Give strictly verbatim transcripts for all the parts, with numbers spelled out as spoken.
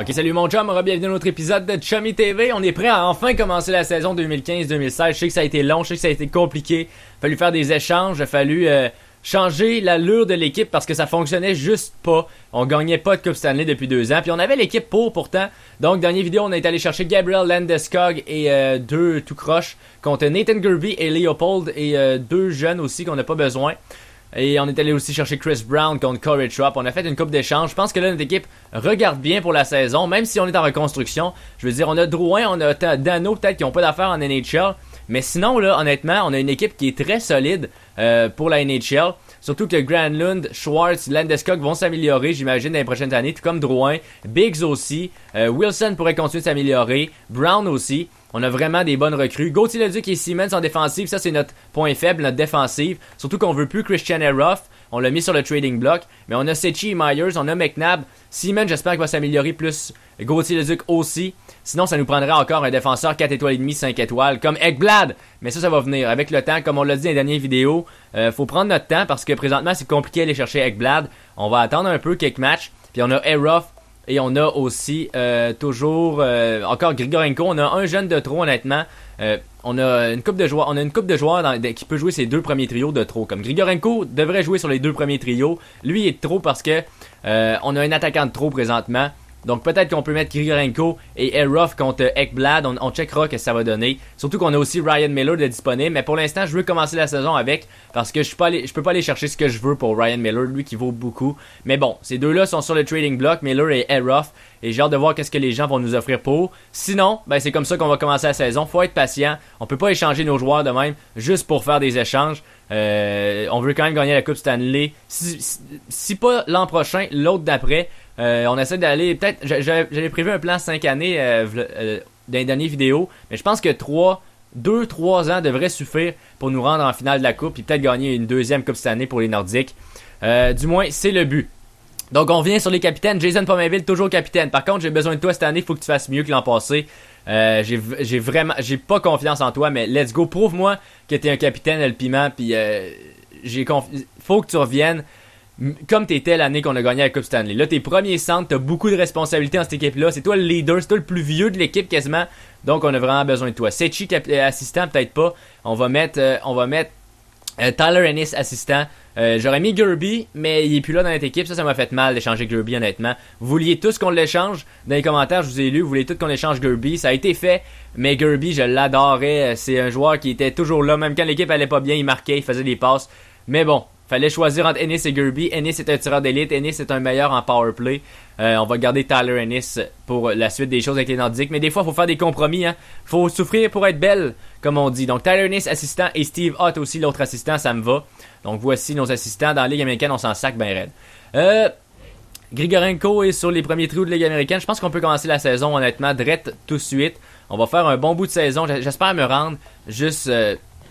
Ok, salut mon chum, bienvenue à notre épisode de Chummy T V. On est prêt à enfin commencer la saison deux mille quinze deux mille seize. Je sais que ça a été long, je sais que ça a été compliqué. Il a fallu faire des échanges, il a fallu euh, changer l'allure de l'équipe parce que ça fonctionnait juste pas. On gagnait pas de Coupe Stanley depuis deux ans. Puis on avait l'équipe pour pourtant. Donc, dernière vidéo, on est allé chercher Gabriel Landeskog et euh, deux tout croches contre Nathan Gerby et Leopold et euh, deux jeunes aussi qu'on n'a pas besoin. Et on est allé aussi chercher Chris Brown contre Corey Tropp. On a fait une coupe d'échange. Je pense que là, notre équipe regarde bien pour la saison, même si on est en reconstruction. Je veux dire, on a Drouin, on a Dano, peut-être qui n'ont pas d'affaires en N H L. Mais sinon, là, honnêtement, on a une équipe qui est très solide euh, pour la N H L. Surtout que Granlund, Schwartz, Landeskog vont s'améliorer, j'imagine, dans les prochaines années. Tout comme Drouin, Biggs aussi. Euh, Wilson pourrait continuer de s'améliorer. Brown aussi. On a vraiment des bonnes recrues. Gauthier-Leduc et Siemens en défensive, ça c'est notre point faible, notre défensive. Surtout qu'on veut plus Christian Eroff. On l'a mis sur le trading block. Mais on a Secchi et Myers, on a McNabb. Siemens, j'espère qu'il va s'améliorer plus. Gauthier-Leduc aussi. Sinon, ça nous prendrait encore un défenseur quatre étoiles et demi, cinq étoiles, comme Ekblad. Mais ça, ça va venir avec le temps. Comme on l'a dit dans les dernières vidéos, euh, faut prendre notre temps parce que présentement, c'est compliqué d'aller chercher Ekblad. On va attendre un peu quelques matchs. Puis on a Eroff. Et on a aussi euh, toujours euh, encore Grigorenko. On a un jeune de trop, honnêtement. Euh, on a une coupe de joueurs, on a une coupe de joueurs dans, de, qui peut jouer ses deux premiers trios de trop. Comme Grigorenko devrait jouer sur les deux premiers trios. Lui il est de trop parce que euh, on a un attaquant de trop présentement. Donc peut-être qu'on peut mettre Grigorenko et Eroff contre Ekblad. On, on checkera ce que ça va donner. Surtout qu'on a aussi Ryan Miller de disponible. Mais pour l'instant, je veux commencer la saison avec. Parce que je peux, aller, je peux pas aller chercher ce que je veux pour Ryan Miller. Lui qui vaut beaucoup. Mais bon, ces deux-là sont sur le trading block. Miller et Eroff. Et j'ai hâte de voir qu'est-ce que les gens vont nous offrir pour. Sinon, ben c'est comme ça qu'on va commencer la saison. Faut être patient. On peut pas échanger nos joueurs de même. Juste pour faire des échanges. Euh, on veut quand même gagner la Coupe Stanley. Si, si, si pas l'an prochain, l'autre d'après. Euh, on essaie d'aller, peut-être, j'avais prévu un plan cinq années euh, euh, dans les dernières vidéos, mais je pense que trois, deux trois ans devrait suffire pour nous rendre en finale de la Coupe et peut-être gagner une deuxième Coupe cette année pour les Nordiques. Euh, du moins, c'est le but. Donc, on vient sur les capitaines. Jason Pominville, toujours capitaine. Par contre, j'ai besoin de toi cette année, il faut que tu fasses mieux que l'an passé. Euh, j'ai, j'ai vraiment, j'ai pas confiance en toi, mais let's go, prouve-moi que t'es un capitaine, le piment, puis euh, j'ai confi- faut que tu reviennes. Comme t'étais l'année qu'on a gagné la Coupe Stanley. Là, t'es premier centre, t'as beaucoup de responsabilités dans cette équipe-là. C'est toi le leader, c'est toi le plus vieux de l'équipe quasiment. Donc, on a vraiment besoin de toi. Secchi, assistant, peut-être pas. On va mettre, euh, on va mettre euh, Tyler Ennis, assistant. Euh, j'aurais mis Gerby, mais il est plus là dans notre équipe. Ça, ça m'a fait mal d'échanger Gerby, honnêtement. Vous vouliez tous qu'on l'échange. Dans les commentaires, je vous ai lu. Vous vouliez tous qu'on échange Gerby. Ça a été fait. Mais Gerby, je l'adorais. C'est un joueur qui était toujours là. Même quand l'équipe allait pas bien, il marquait, il faisait des passes. Mais bon. Fallait choisir entre Ennis et Gerby. Ennis est un tireur d'élite. Ennis est un meilleur en powerplay. Euh, on va garder Tyler Ennis pour la suite des choses avec les Nordiques. Mais des fois, il faut faire des compromis. Hein. Faut souffrir pour être belle, comme on dit. Donc, Tyler Ennis, assistant. Et Steve Ott aussi, l'autre assistant. Ça me va. Donc, voici nos assistants. Dans la Ligue américaine, on s'en sac ben raide. Euh, Grigorenko est sur les premiers trios de Ligue américaine. Je pense qu'on peut commencer la saison, honnêtement, direct tout de suite. On va faire un bon bout de saison. J'espère me rendre juste... Euh,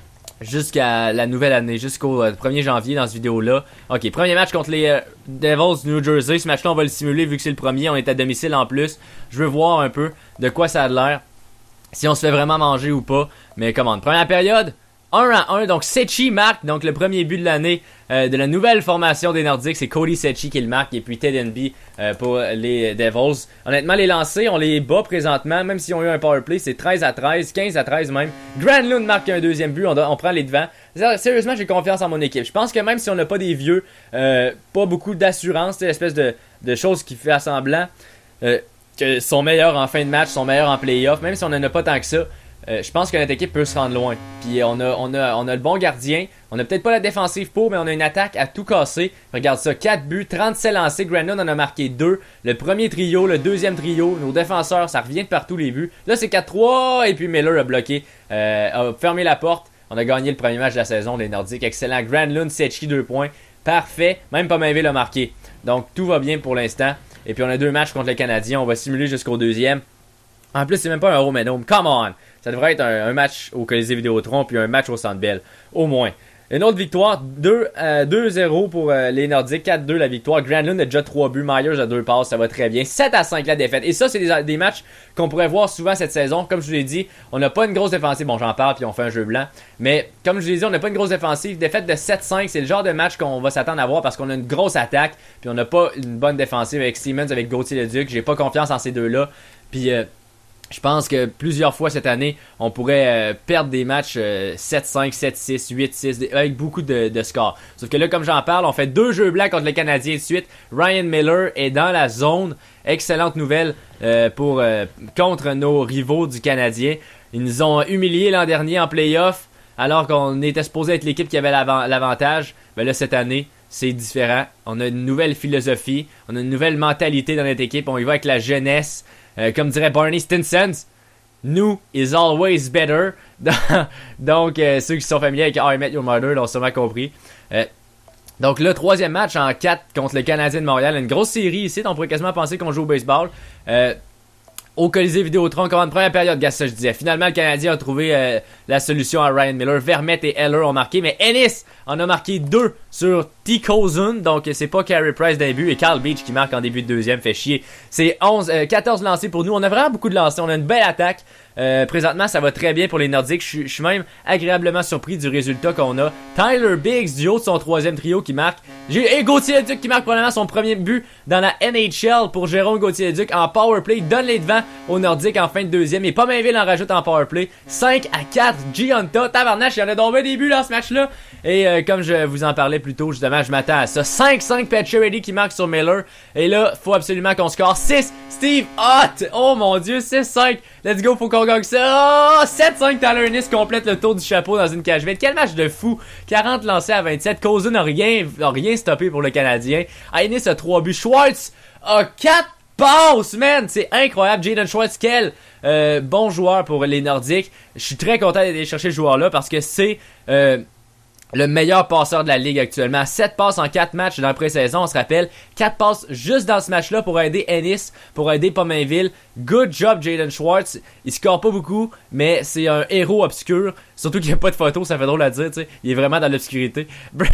jusqu'à la nouvelle année, jusqu'au euh, premier janvier dans cette vidéo-là. Ok, premier match contre les euh, Devils du New Jersey. Ce match-là, on va le simuler vu que c'est le premier. On est à domicile en plus. Je veux voir un peu de quoi ça a l'air. Si on se fait vraiment manger ou pas. Mais comment? Première période, un à un. Donc, Secchi marque. Donc, le premier but de l'année euh, de la nouvelle formation des Nordiques. C'est Cody Secchi qui le marque. Et puis Ted Enby euh, pour les Devils. Honnêtement, les lancers, on les bat présentement. Même s'ils ont eu un powerplay, c'est treize à treize, quinze à treize même. Granlund marque un deuxième but. On, on prend les devants. Sérieusement, j'ai confiance en mon équipe. Je pense que même si on n'a pas des vieux, euh, pas beaucoup d'assurance, c'est l'espèce de, de chose qui fait semblant euh, que sont meilleurs en fin de match, sont meilleurs en playoff. Même si on n'en a pas tant que ça. Euh, je pense que notre équipe peut se rendre loin. Puis on a, on a, on a le bon gardien. On a peut-être pas la défensive pour, mais on a une attaque à tout casser. Regarde ça, quatre buts, trente-sept lancés. Granlund en a marqué deux. Le premier trio, le deuxième trio. Nos défenseurs, ça revient de partout les buts. Là, c'est quatre trois. Et puis Miller a bloqué, euh, a fermé la porte. On a gagné le premier match de la saison, les Nordiques. Excellent. Granlund, Secchi, deux points. Parfait. Même Pominville a marqué. Donc, tout va bien pour l'instant. Et puis, on a deux matchs contre les Canadiens. On va simuler jusqu'au deuxième. En plus, c'est même pas un home and home. Come on! Ça devrait être un, un match au Colisée Vidéotron puis un match au Centre Bell. Au moins. Une autre victoire, deux zéro pour euh, les Nordiques, quatre deux la victoire. Granlund a déjà trois buts, Myers a deux passes, ça va très bien. sept à cinq la défaite. Et ça, c'est des, des matchs qu'on pourrait voir souvent cette saison. Comme je vous l'ai dit, on n'a pas une grosse défensive. Bon, j'en parle, puis on fait un jeu blanc. Mais comme je vous l'ai dit, on n'a pas une grosse défensive. Défaite de sept cinq, c'est le genre de match qu'on va s'attendre à voir parce qu'on a une grosse attaque. Puis on n'a pas une bonne défensive avec Siemens, avec Gauthier-Leduc. J'ai pas confiance en ces deux-là. Puis... Euh, Je pense que plusieurs fois cette année, on pourrait euh, perdre des matchs euh, sept cinq, sept six, huit six, avec beaucoup de, de scores. Sauf que là, comme j'en parle, on fait deux jeux blancs contre les Canadiens de suite. Ryan Miller est dans la zone. Excellente nouvelle euh, pour euh, contre nos rivaux du Canadien. Ils nous ont humiliés l'an dernier en playoff, alors qu'on était supposé être l'équipe qui avait l'avant- l'avantage. Mais là, cette année, c'est différent. On a une nouvelle philosophie, on a une nouvelle mentalité dans notre équipe. On y va avec la jeunesse. Euh, comme dirait Barney Stinson, new is always better. Donc, euh, ceux qui sont familiers avec How I Met Your Mother l'ont sûrement compris. Euh, donc, le troisième match en quatre contre le Canadien de Montréal. Une grosse série ici. On pourrait quasiment penser qu'on joue au baseball. Euh, au Colisée Vidéotron, encore une première période, gars, ça je disais. Finalement, le Canadien a trouvé euh, la solution à Ryan Miller. Vermette et Heller ont marqué, mais Ennis en a marqué deux sur T. Kozun. Donc, c'est pas Carey Price d'un but et Carl Beach qui marque en début de deuxième. Fait chier. C'est onze, euh, quatorze lancés pour nous. On a vraiment beaucoup de lancés. On a une belle attaque. Euh, présentement, ça va très bien pour les Nordiques. Je suis même agréablement surpris du résultat qu'on a. Tyler Biggs, du haut de son troisième trio qui marque. J'ai et Gauthier-Leduc qui marque probablement son premier but dans la N H L pour Jérôme Gauthier-Leduc en powerplay. Il donne les devants aux Nordiques en fin de deuxième. Et Pominville en rajoute en powerplay. cinq à quatre. Gianta. Tabarnache, il y en a donc des buts dans ce match-là. Et euh, comme je vous en parlais plus tôt, justement, je m'attends à ça. cinq cinq Pacioretty qui marque sur Miller. Et là, faut absolument qu'on score. six Steve Ott. Oh mon dieu, six cinq. Let's go, faut qu'on gagne ça. Oh, sept cinq Tyler Ennis complète le tour du chapeau dans une cage vide. Quel match de fou. quarante lancés à vingt-sept. Kozun n'a rien, n'a rien stoppé pour le Canadien. Ennis a trois buts. Schwartz a quatre passes, man. C'est incroyable. Jaden Schwartz, quel euh, bon joueur pour les Nordiques. Je suis très content d'aller chercher ce joueur-là parce que c'est... Euh, le meilleur passeur de la ligue actuellement. sept passes en quatre matchs dans la pré-saison, on se rappelle. quatre passes juste dans ce match-là pour aider Ennis, pour aider Pominville. Good job, Jaden Schwartz. Il score pas beaucoup, mais c'est un héros obscur. Surtout qu'il n'y a pas de photo, ça fait drôle à dire, tu sais. Il est vraiment dans l'obscurité.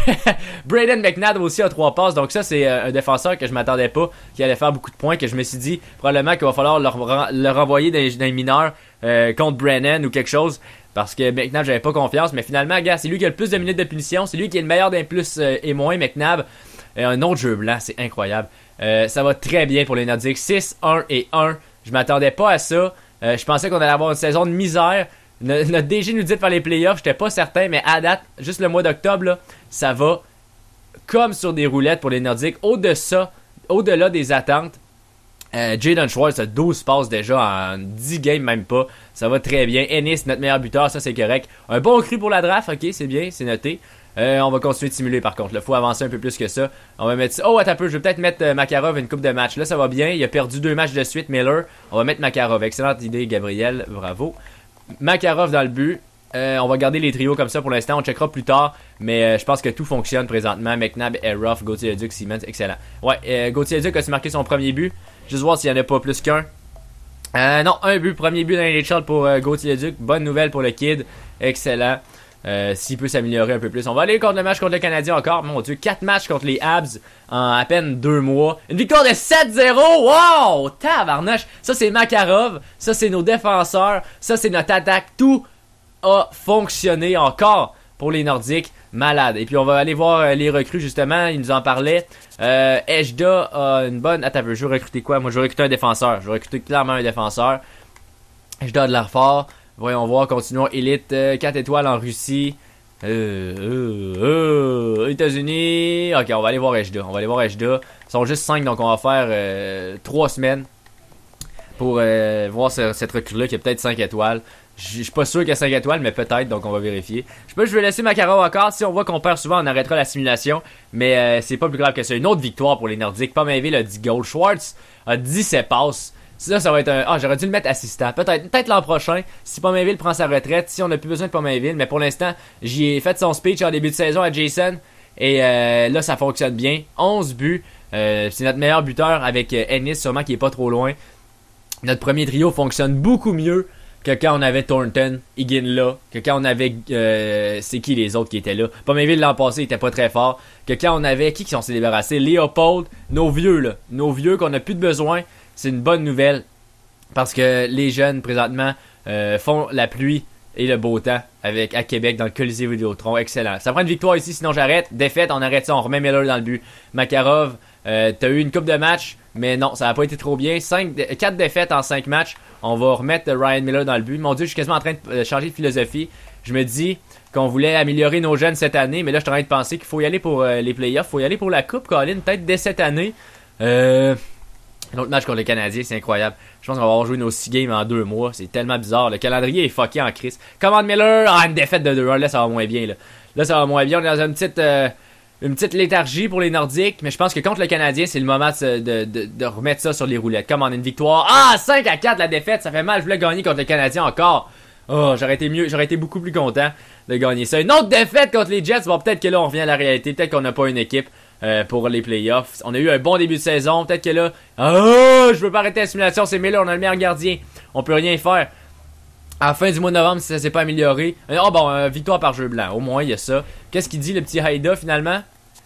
Braden McNabb aussi a trois passes, donc ça, c'est un défenseur que je m'attendais pas, qui allait faire beaucoup de points, que je me suis dit, probablement qu'il va falloir le, le renvoyer dans les, dans les mineurs euh, contre Brennan ou quelque chose. Parce que McNabb, j'avais pas confiance. Mais finalement, gars, c'est lui qui a le plus de minutes de punition. C'est lui qui est le meilleur d'un plus euh, et moins, McNabb. Euh, un autre jeu blanc, c'est incroyable. Euh, ça va très bien pour les Nordiques. six un et un. Je m'attendais pas à ça. Euh, je pensais qu'on allait avoir une saison de misère. Notre, notre D G nous dit de faire les playoffs. J'étais pas certain, mais à date, juste le mois d'octobre, là, ça va comme sur des roulettes pour les Nordiques. Au-delà de ça, au-delà des attentes, Euh, Jaden Schwartz a douze passes déjà en dix games, même pas. Ça va très bien. Ennis, notre meilleur buteur, ça c'est correct. Un bon cru pour la draft, ok, c'est bien, c'est noté. Euh, on va continuer de simuler par contre. Il faut avancer un peu plus que ça. On va mettre. Oh, attends un peu, je vais peut-être mettre euh, Makarov une coupe de match. Là, ça va bien. Il a perdu deux matchs de suite, Miller. On va mettre Makarov. Excellente idée, Gabriel. Bravo. Makarov dans le but. Euh, on va garder les trios comme ça pour l'instant. On checkera plus tard. Mais euh, je pense que tout fonctionne présentement. McNabb, Eroff, Gauthier-Leduc, Siemens. Excellent. Ouais, euh, Gauthier-Leduc a marqué son premier but. Juste voir s'il n'y en a pas plus qu'un. Euh, non, un but. Premier but dans les N H L pour euh, Gauthier-Leduc. Bonne nouvelle pour le kid. Excellent. Euh, s'il peut s'améliorer un peu plus. On va aller contre le match contre le Canadien encore. Mon Dieu, quatre matchs contre les Habs en à peine deux mois. Une victoire de sept zéro. Wow! Tabarnache. Ça, c'est Makarov. Ça, c'est nos défenseurs. Ça, c'est notre attaque. Tout a fonctionné encore pour les Nordiques. Malade. Et puis, on va aller voir euh, les recrues, justement. Ils nous en parlaient. Euh, Ejda a une bonne... Attends, je vais recruter quoi? Moi, je vais recruter un défenseur. Je vais recruter clairement un défenseur. Ejda a de l'air fort. Voyons voir. Continuons. Élite euh, quatre étoiles en Russie. Euh, euh, euh, États-Unis. Ok, on va aller voir Ejda. On va aller voir Ejda. Ils sont juste cinq, donc on va faire euh, trois semaines pour euh, voir ce, cette recrue-là qui a peut-être cinq étoiles. Je suis pas sûr qu'il y a cinq étoiles, mais peut-être, donc on va vérifier. Je sais pas, je vais laisser Makarov encore. Si on voit qu'on perd souvent, on arrêtera la simulation. Mais euh, c'est pas plus grave que ça. Une autre victoire pour les Nordiques. Pominville a dix goals. Schwartz a dix-sept passes. Ça, ça va être un... Ah, j'aurais dû le mettre assistant. Peut-être peut-être l'an prochain, si Pominville prend sa retraite, si on n'a plus besoin de Pominville. Mais pour l'instant, j'y ai fait son speech en début de saison à Jason. Et euh, là, ça fonctionne bien. onze buts. Euh, c'est notre meilleur buteur avec euh, Ennis, sûrement qui est pas trop loin. Notre premier trio fonctionne beaucoup mieux que quand on avait Thornton, Iginla, que quand on avait... Euh, c'est qui les autres qui étaient là? Pominville l'an passé, il était pas très fort. Que quand on avait... Qui qui s'en s'est débarrassé? Leopold, nos vieux là. Nos vieux qu'on a plus de besoin. C'est une bonne nouvelle. Parce que les jeunes, présentement, euh, font la pluie et le beau temps avec à Québec dans le Colisée Vidéotron. Excellent. Ça prend une victoire ici, sinon j'arrête. Défaite, on arrête ça, on remet Miller dans le but. Makarov, euh, t'as eu une coupe de match, mais non, ça n'a pas été trop bien. quatre défaites en cinq matchs. On va remettre Ryan Miller dans le but. Mon Dieu, je suis quasiment en train de changer de philosophie. Je me dis qu'on voulait améliorer nos jeunes cette année, mais là, je suis en train de penser qu'il faut y aller pour euh, les playoffs. Il faut y aller pour la coupe, Colin, peut-être dès cette année. Euh... L'autre match contre les Canadiens, c'est incroyable. Je pense qu'on va avoir joué nos six games en deux mois. C'est tellement bizarre. Le calendrier est fucké en crise. Command Miller, ah, une défaite de deux un. Là, ça va moins bien. Là, là ça va moins bien. On est dans une petite, euh, une petite léthargie pour les Nordiques. Mais je pense que contre le Canadien, c'est le moment de, de, de, de remettre ça sur les roulettes. Comme on a une victoire. Ah, cinq à quatre la défaite. Ça fait mal. Je voulais gagner contre les Canadiens encore. Oh, j'aurais été mieux. J'aurais été beaucoup plus content de gagner ça. Une autre défaite contre les Jets. Bon, peut-être que là, on revient à la réalité. Peut-être qu'on n'a pas une équipe. Euh, pour les playoffs. On a eu un bon début de saison. Peut-être que là, oh, je veux pas arrêter la simulation. C'est Miller, on a le meilleur gardien. On peut rien faire. À la fin du mois de novembre, si ça s'est pas amélioré. Oh bon, euh, victoire par jeu blanc. Au moins, il y a ça. Qu'est-ce qu'il dit, le petit Haïda, finalement?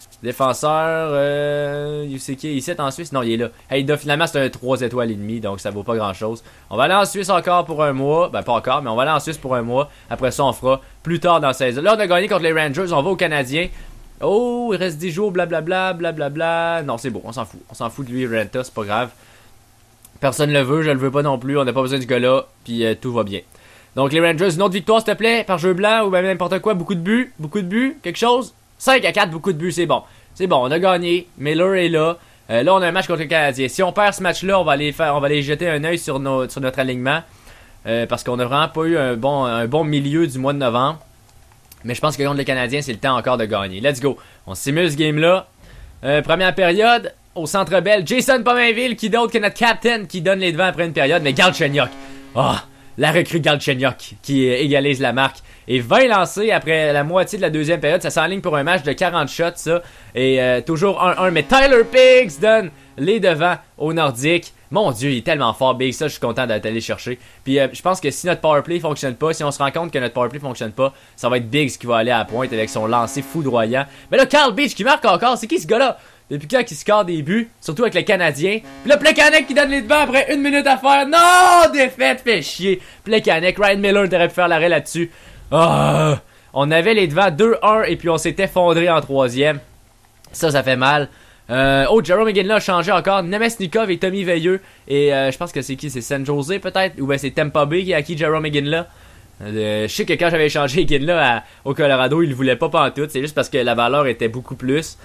Défenseur, euh, you sais qui, ici en Suisse? Non, il est là. Haïda, finalement, c'est un trois étoiles et demi, donc ça vaut pas grand-chose. On va aller en Suisse encore pour un mois. Ben, pas encore, mais on va aller en Suisse pour un mois. Après ça, on fera plus tard dans la saison. Là, on a gagné contre les Rangers. On va aux Canadiens. Oh, il reste dix jours, blablabla, blablabla. Non, c'est bon, on s'en fout. On s'en fout de lui, Renta, c'est pas grave. Personne le veut, je le veux pas non plus. On n'a pas besoin de ce gars-là, puis euh, tout va bien. Donc, les Rangers, une autre victoire, s'il te plaît, par jeu blanc ou même n'importe quoi. Beaucoup de buts, beaucoup de buts, quelque chose. cinq à quatre, beaucoup de buts, c'est bon. C'est bon, on a gagné. Miller est là. Euh, là, on a un match contre les Canadiens. Si on perd ce match-là, on va aller faire, on va aller jeter un œil sur, nos, sur notre alignement. Euh, parce qu'on a vraiment pas eu un bon, un bon milieu du mois de novembre. Mais je pense que contre les Canadiens, c'est le temps encore de gagner. Let's go. On simule ce game-là. Euh, première période, au Centre Bell. Jason Pominville, qui d'autre que notre captain, qui donne les devants après une période. Mais Galchenyuk. Ah, oh, la recrue Galchenyuk, qui égalise la marque. Et vingt lancés après la moitié de la deuxième période. Ça s'enligne pour un match de quarante shots, ça. Et euh, toujours un un. Mais Tyler Biggs donne les devants aux Nordiques. Mon Dieu, il est tellement fort, Big. Ça, je suis content d'être allé chercher. Puis, euh, je pense que si notre powerplay fonctionne pas, si on se rend compte que notre powerplay fonctionne pas, ça va être Biggs qui va aller à la pointe avec son lancer foudroyant. Mais là, Carl Beach qui marque encore. C'est qui ce gars-là? Depuis quand il score des buts, surtout avec les Canadiens. Puis là, Plekanec qui donne les devants après une minute à faire. Non! Défaite, fait chier. Plekanec, Ryan Miller, t'aurais pu faire l'arrêt là-dessus. Oh, on avait les devants deux un et puis on s'est effondré en troisième. Ça, ça fait mal. Euh, oh, Jerome Iginla a changé encore. Nemesnikov et Tommy Veilleux. Et euh, je pense que c'est qui? C'est San Jose peut-être? Ou ben c'est Tampa Bay qui a acquis Jerome Iginla. Euh, je sais que quand j'avais changé Iginla à, au Colorado, il le voulait pas pantoute. C'est juste parce que la valeur était beaucoup plus.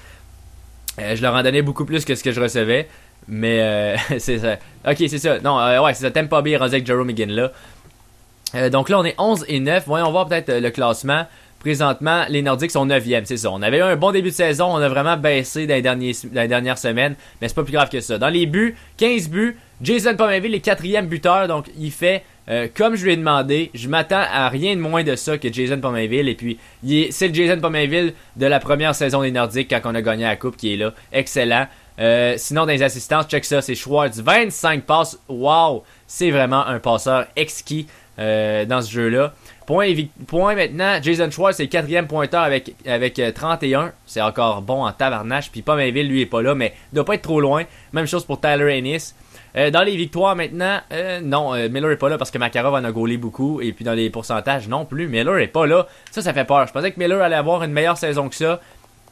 Euh, je leur en donnais beaucoup plus que ce que je recevais. Mais euh, c'est ça. Ok, c'est ça. Non, euh, ouais, c'est ça. Tampa Bay rendu avec Jerome Iginla. Euh, donc là, on est onze et neuf. Voyons voir peut-être euh, le classement. Présentement, les Nordiques sont neuvième, c'est ça. On avait eu un bon début de saison, on a vraiment baissé dans les, derniers, dans les dernières semaines, mais c'est pas plus grave que ça. Dans les buts, quinze buts, Jason Pominville est quatrième buteur, donc il fait euh, comme je lui ai demandé. Je m'attends à rien de moins de ça que Jason Pominville, et puis c'est le Jason Pominville de la première saison des Nordiques quand on a gagné la coupe qui est là. Excellent. Euh, sinon, dans les assistances, check ça, c'est Schwartz, vingt-cinq passes. Wow, c'est vraiment un passeur exquis euh, dans ce jeu-là. Point, point maintenant, Jason Schwartz est quatrième pointeur avec, avec euh, trente et un. C'est encore bon en tabarnache. Puis Pominville, lui, est pas là, mais il doit pas être trop loin. Même chose pour Tyler Ennis. Euh, dans les victoires maintenant, euh, non, euh, Miller est pas là parce que Makarov en a gaulé beaucoup. Et puis dans les pourcentages, non plus. Miller est pas là. Ça, ça fait peur. Je pensais que Miller allait avoir une meilleure saison que ça.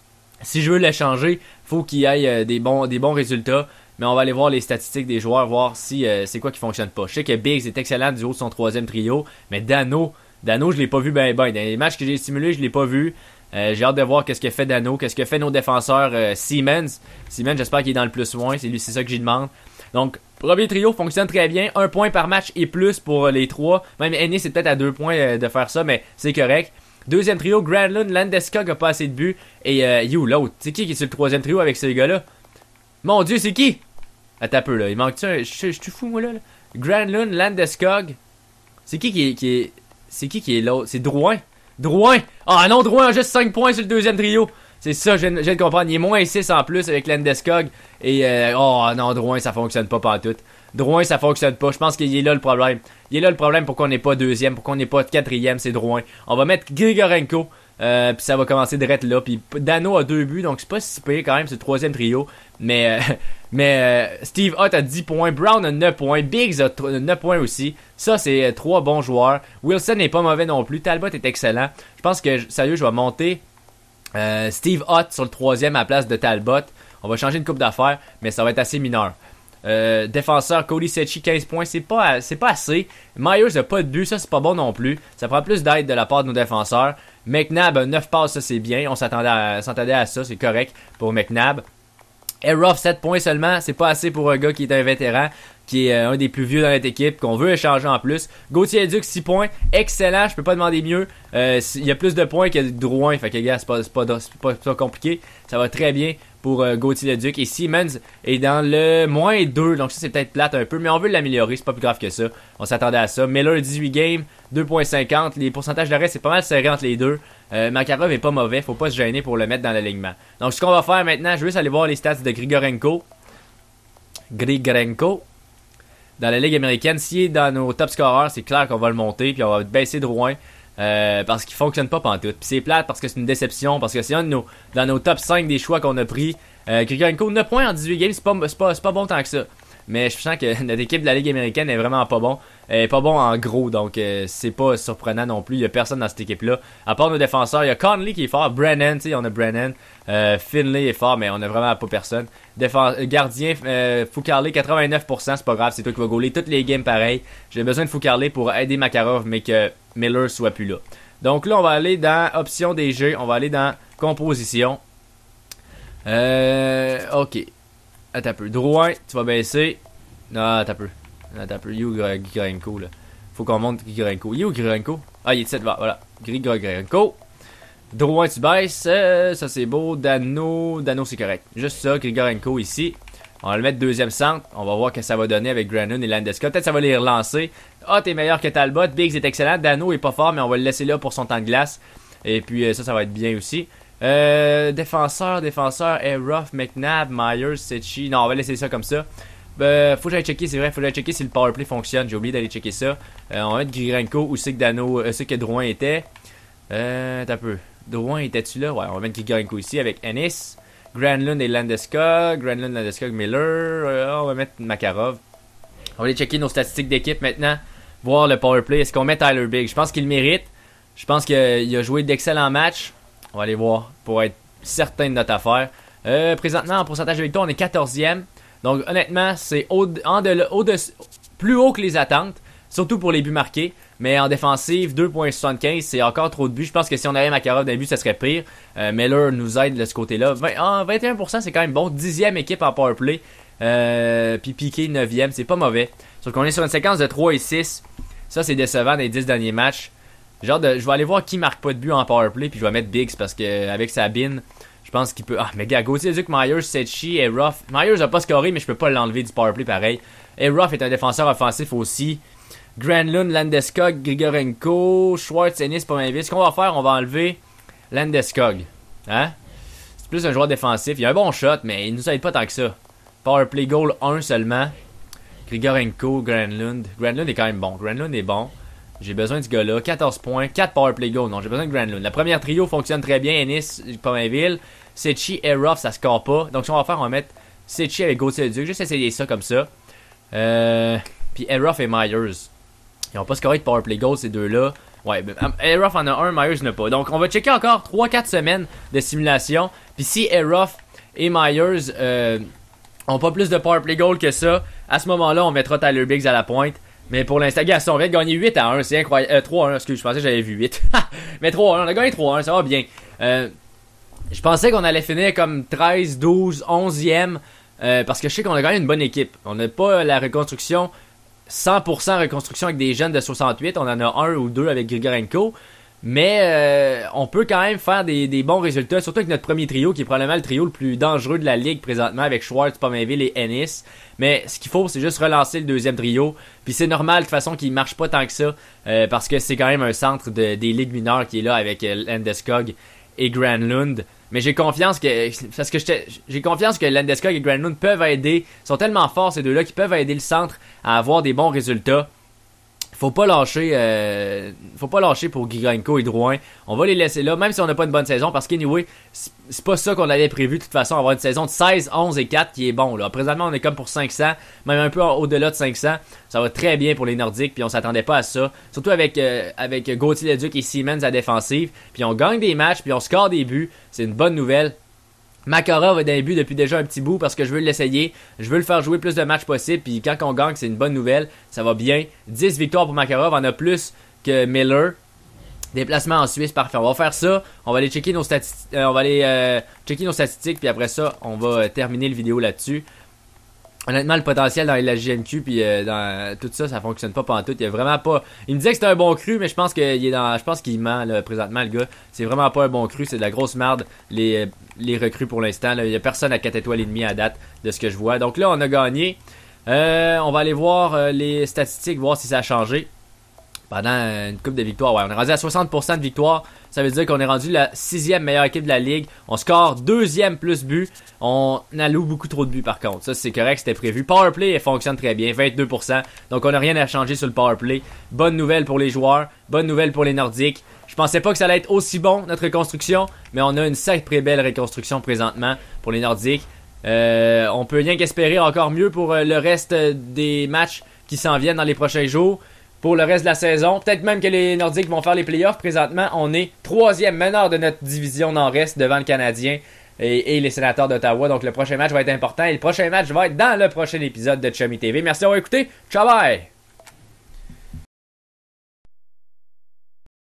Si je veux le changer, faut qu'il aille euh, des, bons, des bons résultats. Mais on va aller voir les statistiques des joueurs, voir si euh, c'est quoi qui fonctionne pas. Je sais que Biggs est excellent du haut de son troisième trio. Mais Dano... Dano, je l'ai pas vu ben ben. Dans les matchs que j'ai simulés, je l'ai pas vu. Euh, j'ai hâte de voir qu'est-ce que fait Dano, qu'est-ce que fait nos défenseurs euh, Siemens. Siemens, j'espère qu'il est dans le plus moins. C'est lui, c'est ça que j'y demande. Donc, premier trio fonctionne très bien. Un point par match et plus pour euh, les trois. Même Ennis, c'est peut-être à deux points euh, de faire ça, mais c'est correct. Deuxième trio, Granlund, Landeskog a pas assez de buts. Et euh, you, l'autre. C'est qui qui est sur le troisième trio avec ces gars-là? Mon Dieu, c'est qui? Attends un peu, là. Il manque-tu un... Je suis fou, moi, là. là? Granlund, Landeskog. C'est qui qui est... Qui est... C'est qui qui est l'autre? C'est Drouin. Drouin! Ah non, Drouin a juste cinq points sur le deuxième trio. C'est ça, je viens, de comprendre. Il est moins six en plus avec Landeskog. Et, euh, oh non, Drouin, ça fonctionne pas pantoute. Drouin, ça fonctionne pas. Je pense qu'il est là le problème. Il est là le problème pourquoi on n'est pas deuxième, pourquoi on n'est pas quatrième, c'est Drouin. On va mettre Grigorenko, euh, puis ça va commencer direct là. Puis Dano a deux buts, donc c'est pas si pire quand même, c'est le troisième trio. Mais, euh, mais euh, Steve Hutt a dix points, Brown a neuf points, Biggs a neuf points aussi. Ça, c'est euh, trois bons joueurs. Wilson n'est pas mauvais non plus, Talbot est excellent. Je pense que, sérieux, je vais monter euh, Steve Hutt sur le troisième à la place de Talbot. On va changer une coupe d'affaires, mais ça va être assez mineur. Euh, défenseur Cody Ceci quinze points, c'est pas c'est pas assez. Myers a pas de but, ça c'est pas bon non plus. Ça prend plus d'aide de la part de nos défenseurs. McNabb a neuf passes, ça c'est bien. On s'attendait à, s'attendait à ça, c'est correct pour McNabb. Eroff sept points seulement, c'est pas assez pour un gars qui est un vétéran, qui est euh, un des plus vieux dans notre équipe, qu'on veut échanger en plus. Gauthier-Duc six points, excellent, je peux pas demander mieux. Euh, il y a plus de points que Drouin, fait que gars, c'est pas, c'est pas, c'est pas, c'est pas compliqué. Ça va très bien pour euh, Gauthier-Leduc. Et Siemens est dans le moins deux, donc ça c'est peut-être plate un peu, mais on veut l'améliorer, c'est pas plus grave que ça. On s'attendait à ça. Miller dix-huit games, deux virgule cinquante. Les pourcentages d'arrêt, c'est pas mal serré entre les deux. Euh, Makarov est pas mauvais, faut pas se gêner pour le mettre dans l'alignement. Donc ce qu'on va faire maintenant, je vais juste aller voir les stats de Grigorenko. Grigorenko. Dans la Ligue américaine, s'il est dans nos top scorers, c'est clair qu'on va le monter, puis on va baisser Drouin. Euh, parce qu'il fonctionne pas pantoute. Puis c'est plate parce que c'est une déception, parce que c'est un de nos, dans nos top cinq des choix qu'on a pris. Euh, Grigorenko, neuf points en dix-huit games, c'est pas, c'est, pas, c'est pas bon tant que ça. Mais je sens que notre équipe de la Ligue américaine est vraiment pas bon. Elle est pas bon en gros, donc euh, c'est pas surprenant non plus. Il y a personne dans cette équipe-là. À part nos défenseurs, il y a Conley qui est fort, Brennan, tu sais, on a Brennan. Euh, Finlay est fort, mais on a vraiment pas personne. Défense, gardien, euh, Foucarlé, quatre-vingt-neuf pour cent, c'est pas grave, c'est toi qui vas goaler toutes les games pareil. J'ai besoin de Foucarlé pour aider Makarov, mais que Miller soit plus là. Donc là, on va aller dans option des jeux, on va aller dans composition. Euh, ok. Attends un peu. Drouin, tu vas baisser. Non, attends un peu. Attends un peu. You Grigorenko, là. Faut qu'on monte Grigorenko. You Grigorenko. Ah, il est de sept, voilà. Grigorenko. Drouin, tu baisses. Euh, ça, c'est beau. Dano. Dano, c'est correct. Juste ça, Grigorenko ici. On va le mettre deuxième centre. On va voir ce que ça va donner avec Granlund et Landeskog. Peut-être ça va les relancer. Ah, t'es meilleur que Talbot. Biggs est excellent. Dano est pas fort, mais on va le laisser là pour son temps de glace. Et puis, ça, ça va être bien aussi. Euh, défenseur, défenseur, Eroff, McNabb, Myers, Ceci. Non, on va laisser ça comme ça. Euh, faut que j'aille checker, c'est vrai, faut que j'aille checker si le powerplay fonctionne. J'ai oublié d'aller checker ça. Euh, on va mettre Grigorenko où c'est que Dano, euh, c'est que Drouin était. Euh, t'as peu. Drouin était-tu là? Ouais, on va mettre Grigorenko ici avec Ennis. Granlund et Landeskog. Granlund, Landeskog, Miller. Euh, on va mettre Makarov. On va aller checker nos statistiques d'équipe maintenant. Voir le powerplay. Est-ce qu'on met Tyler Biggs? Je pense qu'il le mérite. Je pense qu'il a joué d'excellents matchs. On va aller voir pour être certain de notre affaire. Euh, présentement, en pourcentage de victoire, on est quatorzième. Donc, honnêtement, c'est au, en de, au de, plus haut que les attentes. Surtout pour les buts marqués. Mais en défensive, deux virgule soixante-quinze, c'est encore trop de buts. Je pense que si on avait Makarov d'un but, ça serait pire. Euh, Miller nous aide de ce côté-là. vingt, en vingt et un pour cent, c'est quand même bon. dixième équipe en powerplay. Euh, puis Piqué, neuvième, c'est pas mauvais. Sauf qu'on est sur une séquence de trois et six. Ça, c'est décevant dans les dix derniers matchs. Genre de, je vais aller voir qui marque pas de but en powerplay, puis je vais mettre Biggs parce que avec Sabine, je pense qu'il peut. Ah, mais gars, Gauthier-Duc, Myers, Ceci, Eroff. Myers a pas scoré, mais je peux pas l'enlever du powerplay pareil. Eroff est un défenseur offensif aussi. Granlund, Landeskog, Grigorenko, Schwartz, Ennis, Pominville. Ce qu'on va faire, on va enlever Landeskog. Hein? C'est plus un joueur défensif. Il a un bon shot, mais il nous aide pas tant que ça. Powerplay goal un seulement. Grigorenko, Granlund. Granlund est quand même bon. Granlund est bon. J'ai besoin de ce gars-là. quatorze points, quatre powerplay goals. Non, j'ai besoin de Granlund. La première trio fonctionne très bien. Ennis, Pominville, Ceci, Eroff, ça score pas. Donc, ce qu'on va faire, on va mettre Ceci avec Gauthier-Duc. Juste essayer ça comme ça. Euh, Puis Eroff et Myers. Ils n'ont pas scoré de powerplay goals, ces deux-là. Ouais, ben, Eroff en a un, Myers n'a pas. Donc, on va checker encore trois quatre semaines de simulation. Puis si Eroff et Myers euh, ont pas plus de powerplay goals que ça, à ce moment-là, on mettra Tyler Biggs à la pointe. Mais pour l'instant, gars, on vient de gagner huit à un, c'est incroyable. Euh, trois à un, excuse, je pensais que j'avais vu huit. Mais trois à un, on a gagné trois à un, ça va bien. Euh, je pensais qu'on allait finir comme treize, douze, onzième. Euh, parce que je sais qu'on a gagné une bonne équipe. On n'a pas la reconstruction, cent pour cent reconstruction avec des jeunes de soixante-huit. On en a un ou deux avec Grigorenko. Mais euh, on peut quand même faire des, des bons résultats, surtout avec notre premier trio, qui est probablement le trio le plus dangereux de la ligue présentement, avec Schwartz, Pominville et Ennis. Mais ce qu'il faut, c'est juste relancer le deuxième trio. Puis c'est normal de toute façon qu'il marche pas tant que ça, euh, parce que c'est quand même un centre de, des ligues mineures qui est là avec euh, Landeskog et Granlund. Mais j'ai confiance que. Parce que j'ai confiance que Landeskog et Granlund peuvent aider. Ils sont tellement forts, ces deux-là, qui peuvent aider le centre à avoir des bons résultats. Faut pas lâcher. Euh, faut pas lâcher pour Grigorenko et Drouin. On va les laisser là, même si on n'a pas une bonne saison. Parce qu'anyway, c'est pas ça qu'on avait prévu. De toute façon, avoir une saison de seize, onze et quatre qui est bon. Là. Présentement, on est comme pour cinq cents. Même un peu au-delà de cinq cents. Ça va très bien pour les Nordiques. Puis on s'attendait pas à ça. Surtout avec, euh, avec Gauthier-Leduc et Siemens à défensive. Puis on gagne des matchs. Puis on score des buts. C'est une bonne nouvelle. Makarov a des buts depuis déjà un petit bout parce que je veux l'essayer. Je veux le faire jouer plus de matchs possible. Puis quand on gagne, c'est une bonne nouvelle. Ça va bien. dix victoires pour Makarov. On a plus que Miller. Déplacement en Suisse, parfait. On va faire ça. On va aller checker nos statistiques. Euh, on va aller euh, checker nos statistiques. Puis après ça, on va euh, terminer le vidéo là-dessus. Honnêtement, le potentiel dans la J M Q puis euh, dans tout ça, ça fonctionne pas pantoute. Il y a vraiment pas. Il me disait que c'était un bon cru, mais je pense qu'il est dans. Je pense qu'il ment là, présentement, le gars. C'est vraiment pas un bon cru, c'est de la grosse merde. Les, les recrues pour l'instant. Il y a personne à quatre étoiles et demie à date de ce que je vois. Donc là, on a gagné. Euh, on va aller voir euh, les statistiques, voir si ça a changé. Pendant une coupe de victoires, ouais, on est rendu à soixante pour cent de victoires. Ça veut dire qu'on est rendu la sixième meilleure équipe de la ligue. On score deuxième plus but. On alloue beaucoup trop de buts par contre. Ça c'est correct, c'était prévu. Powerplay fonctionne très bien, vingt-deux pour cent. Donc on n'a rien à changer sur le powerplay. Bonne nouvelle pour les joueurs. Bonne nouvelle pour les Nordiques. Je pensais pas que ça allait être aussi bon notre reconstruction. Mais on a une sacrée belle reconstruction présentement pour les Nordiques. Euh, on peut rien qu'espérer encore mieux pour le reste des matchs qui s'en viennent dans les prochains jours. Pour le reste de la saison, peut-être même que les Nordiques vont faire les playoffs. Présentement, on est troisième meneur de notre division Nord-Est devant le Canadien et, et les Sénateurs d'Ottawa. Donc le prochain match va être important et le prochain match va être dans le prochain épisode de Chummy T V. Merci d'avoir écouté. Ciao bye!